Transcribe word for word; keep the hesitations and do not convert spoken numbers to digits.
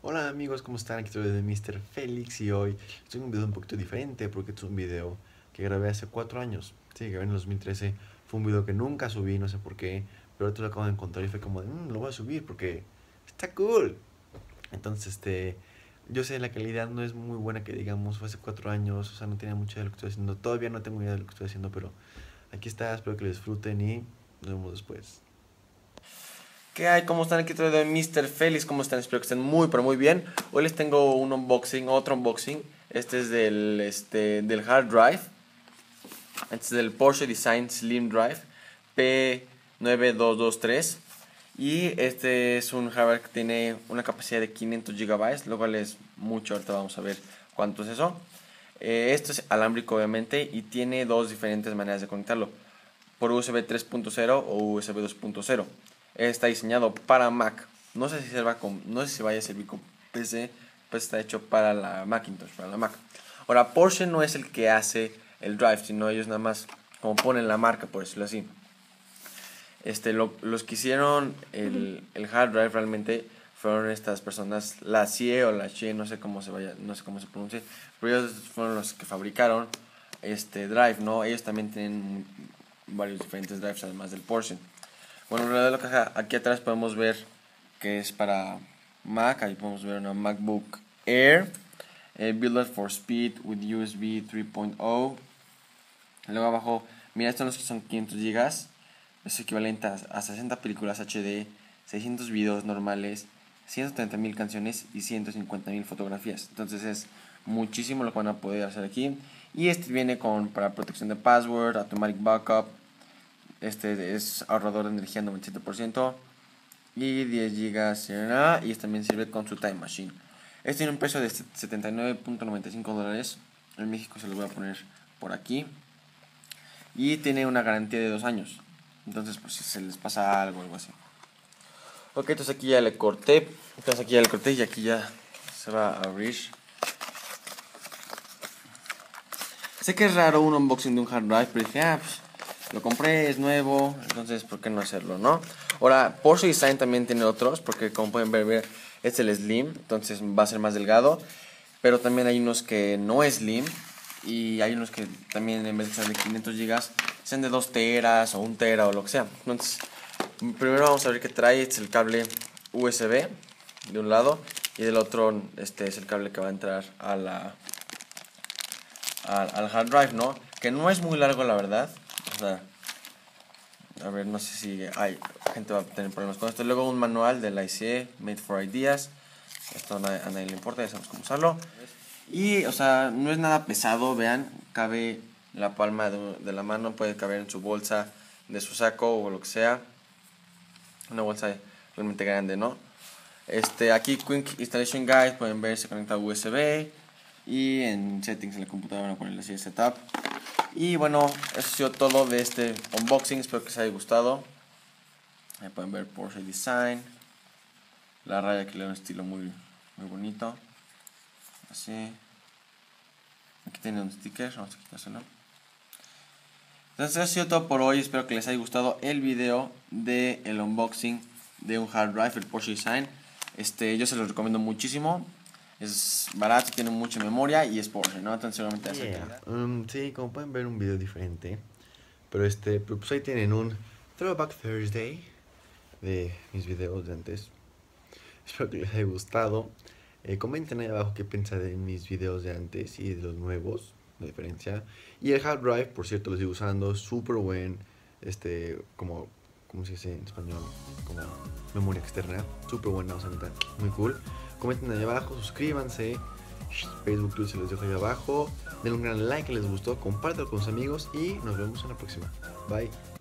Hola amigos, ¿cómo están? Aquí estoy de míster Félix y hoy estoy en un video un poquito diferente porque es un video que grabé hace cuatro años. Sí, grabé en el dos mil trece. Fue un video que nunca subí, no sé por qué, pero ahorita lo acabo de encontrar y fue como de, "Mm, lo voy a subir porque está cool". Entonces, este, yo sé, la calidad no es muy buena que digamos, fue hace cuatro años, o sea, no tenía mucha idea de lo que estoy haciendo. Todavía no tengo idea de lo que estoy haciendo, pero aquí está, espero que lo disfruten y nos vemos después. ¿Qué hay? ¿Cómo están? Aquí traigo de míster Félix. ¿Cómo están? Espero que estén muy, pero muy bien. Hoy les tengo un unboxing, otro unboxing. Este es del, este, del hard drive. Este es del Porsche Design Slim Drive P nueve dos dos tres. Y este es un hardware que tiene una capacidad de quinientos gigabytes, lo cual es mucho. Ahorita vamos a ver cuánto es eso. Eh, esto es alámbrico, obviamente, y tiene dos diferentes maneras de conectarlo: por U S B tres punto cero o U S B dos punto cero. Está diseñado para Mac. No sé si sirva con, no sé si vaya a servir con P C, pues está hecho para la Macintosh, para la Mac. Ahora, Porsche no es el que hace el drive, sino ellos nada más como ponen la marca, por decirlo así. Este, lo, los que hicieron el, el hard drive realmente fueron estas personas, la C I E o la C I E, no sé cómo se vaya, no sé cómo se pronuncia, pero ellos fueron los que fabricaron este drive, ¿no? Ellos también tienen varios diferentes drives además del Porsche. Bueno, en realidad lo que aquí atrás podemos ver que es para Mac. Ahí podemos ver una MacBook Air, eh, Build for Speed with U S B tres punto cero. Luego abajo, mira, estos son los que son quinientos gigas. Es equivalente a, a sesenta películas H D, seiscientos videos normales, ciento treinta mil canciones y ciento cincuenta mil fotografías. Entonces es muchísimo lo que van a poder hacer aquí. Y este viene con para protección de password, automatic backup. Este es ahorrador de energía noventa y siete por ciento y diez gigas, y también sirve con su Time Machine. Este tiene un precio de setenta y nueve punto noventa y cinco dólares. En México se lo voy a poner por aquí. Y tiene una garantía de dos años. Entonces, pues si se les pasa algo, algo así. Ok, entonces aquí ya le corté. Entonces aquí ya le corté y aquí ya se va a abrir. Sé que es raro un unboxing de un hard drive, pero dije, ah, pues lo compré, es nuevo, entonces ¿por qué no hacerlo, no? Ahora, Porsche Design también tiene otros, porque como pueden ver, ver, este es el Slim, entonces va a ser más delgado. Pero también hay unos que no es Slim, y hay unos que también en vez de ser de quinientos gigas, sean de dos teras o un tera o lo que sea. Entonces, primero vamos a ver qué trae. Este es el cable U S B de un lado, y del otro este es el cable que va a entrar a la, al, al hard drive, ¿no? Que no es muy largo, la verdad. O sea, a ver, no sé si hay gente va a tener problemas con esto. Luego un manual de la I C E, Made for Ideas. Esto a nadie, a nadie le importa, ya sabemos cómo usarlo. Y, o sea, no es nada pesado, vean. Cabe la palma de, de la mano, puede caber en su bolsa de su saco o lo que sea. Una bolsa realmente grande, ¿no? Este, aquí Quick Installation Guide, pueden ver, se conecta a U S B. Y en settings en la computadora van a ponerle así el setup. Y bueno, eso ha sido todo de este unboxing. Espero que les haya gustado. Ahí pueden ver Porsche Design. La raya que le da un estilo muy, muy bonito. Así. Aquí tiene un sticker. Vamos a quitárselo. Entonces eso ha sido todo por hoy. Espero que les haya gustado el video de el unboxing de un hard drive, el Porsche Design. Este, yo se los recomiendo muchísimo. Es barato, tiene mucha memoria y es Porsche, ¿no? Entonces seguramente hace Yeah. Um, sí, como pueden ver, un video diferente. Pero este, pues ahí tienen un Throwback Thursday de mis videos de antes. Espero que les haya gustado. Eh, comenten ahí abajo qué piensan de mis videos de antes y de los nuevos, la diferencia. Y el hard drive, por cierto, lo sigo usando, súper buen, este, como, ¿cómo se dice en español? Como memoria externa, súper buena, o sea, neta, muy cool. Comenten ahí abajo, suscríbanse. Facebook, Twitter se los dejo ahí abajo. Denle un gran like que les gustó, compártanlo con sus amigos y nos vemos en la próxima. Bye.